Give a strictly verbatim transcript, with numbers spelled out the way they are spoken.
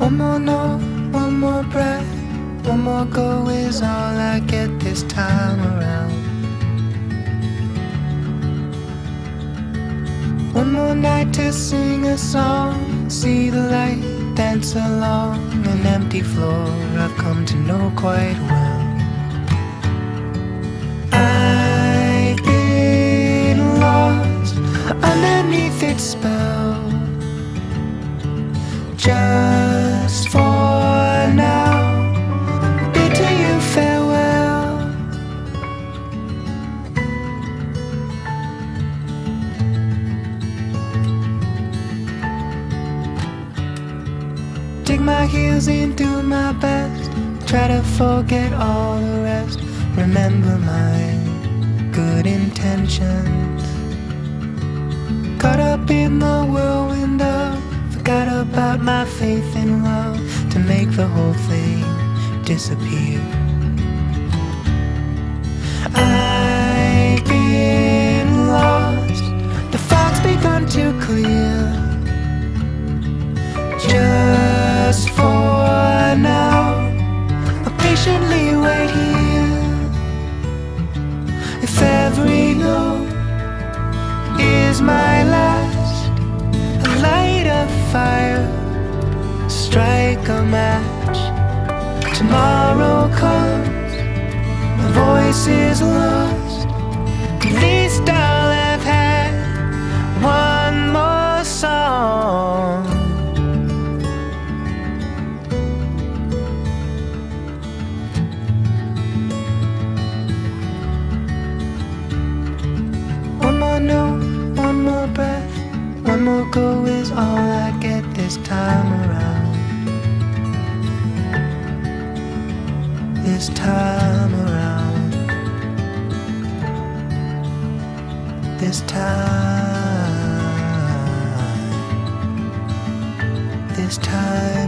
One more note, one more breath, one more go is all I get this time around. One more night to sing a song, see the light, dance along an empty floor I've come to know quite well. I've been lost underneath its spell, just for now, bid to you farewell. Dig my heels in, do my best, try to forget all the rest. Remember my good intentions. Caught up in the whirlwind of, forgot about my faith in love to make the whole thing disappear. I've been lost, the fog's begun to clear. Just for now, I'll patiently wait here. If every note is my last, I'll light a fire, strike a match. Tomorrow comes, my voice is lost. At least I'll have had one more song. One more note, one more breath, one more go is all I get this time around. This time around. This time. This time.